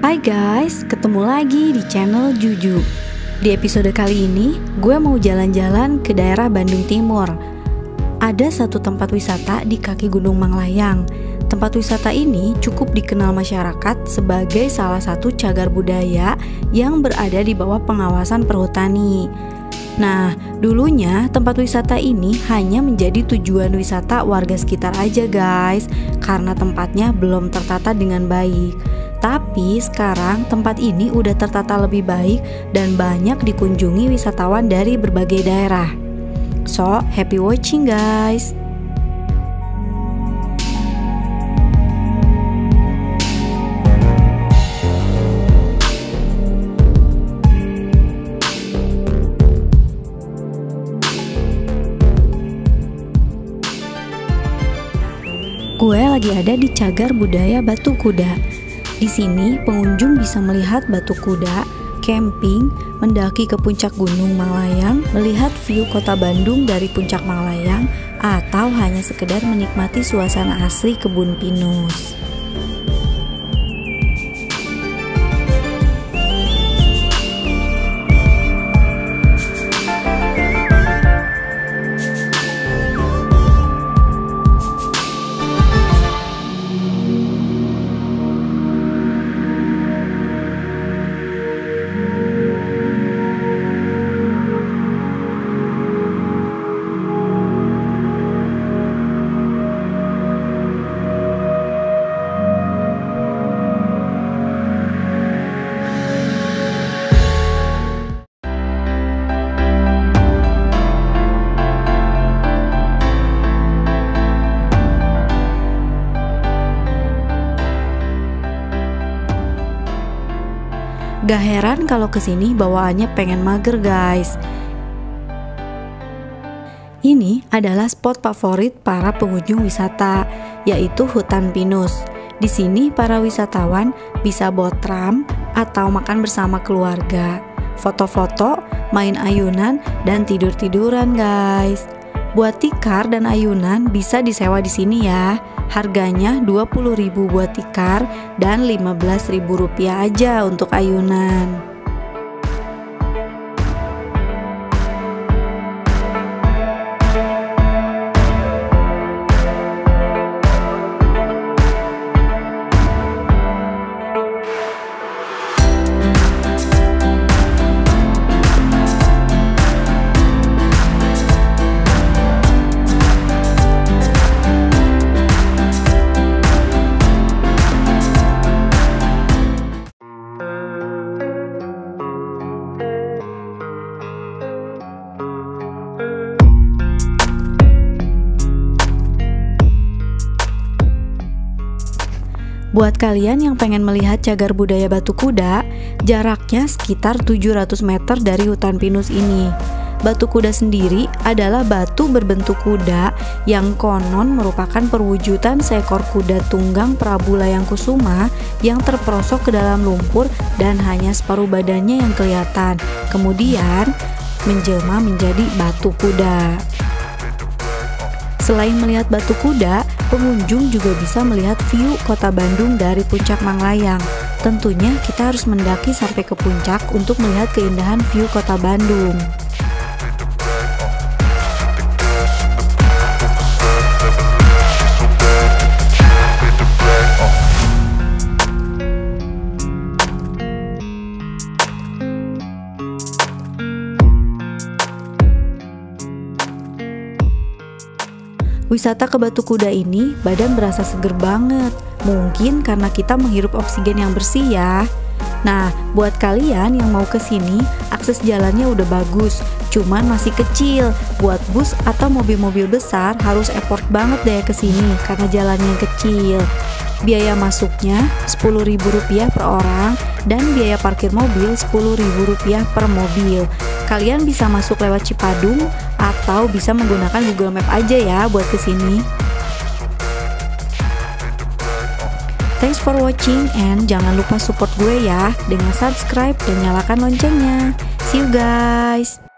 Hai guys, ketemu lagi di channel Juju. Di episode kali ini, gue mau jalan-jalan ke daerah Bandung Timur. Ada satu tempat wisata di kaki Gunung Manglayang. Tempat wisata ini cukup dikenal masyarakat sebagai salah satu cagar budaya yang berada di bawah pengawasan Perhutani. Nah, dulunya tempat wisata ini hanya menjadi tujuan wisata warga sekitar aja guys, karena tempatnya belum tertata dengan baik. Tapi sekarang tempat ini udah tertata lebih baik dan banyak dikunjungi wisatawan dari berbagai daerah. So, happy watching guys! Gue lagi ada di Cagar Budaya Batu Kuda. Di sini pengunjung bisa melihat batu kuda, camping, mendaki ke puncak Gunung Manglayang, melihat view kota Bandung dari puncak Manglayang, atau hanya sekedar menikmati suasana asri kebun pinus. Gak heran kalau kesini bawaannya pengen mager guys. Ini adalah spot favorit para pengunjung wisata, yaitu hutan pinus. Di sini para wisatawan bisa boat tram atau makan bersama keluarga, foto-foto, main ayunan, dan tidur-tiduran guys. Buat tikar dan ayunan bisa disewa di sini ya. Harganya 20.000 buat tikar dan 15.000 rupiah aja untuk ayunan. Buat kalian yang pengen melihat cagar budaya Batu Kuda, jaraknya sekitar 700 meter dari hutan pinus ini. Batu kuda sendiri adalah batu berbentuk kuda yang konon merupakan perwujudan seekor kuda tunggang Prabu Layangkusuma yang terperosok ke dalam lumpur dan hanya separuh badannya yang kelihatan, kemudian menjelma menjadi batu kuda. Selain melihat batu kuda, pengunjung juga bisa melihat view kota Bandung dari puncak Manglayang. Tentunya kita harus mendaki sampai ke puncak untuk melihat keindahan view kota Bandung. Wisata ke Batu Kuda ini badan berasa seger banget. Mungkin karena kita menghirup oksigen yang bersih ya. Nah, buat kalian yang mau ke sini, akses jalannya udah bagus, cuman masih kecil. Buat bus atau mobil-mobil besar harus effort banget deh ke sini karena jalannya yang kecil. Biaya masuknya Rp10.000 per orang dan biaya parkir mobil Rp10.000 per mobil. Kalian bisa masuk lewat Cipadung atau bisa menggunakan Google Map aja ya buat kesini. Thanks for watching and jangan lupa support gue ya dengan subscribe dan nyalakan loncengnya. See you guys!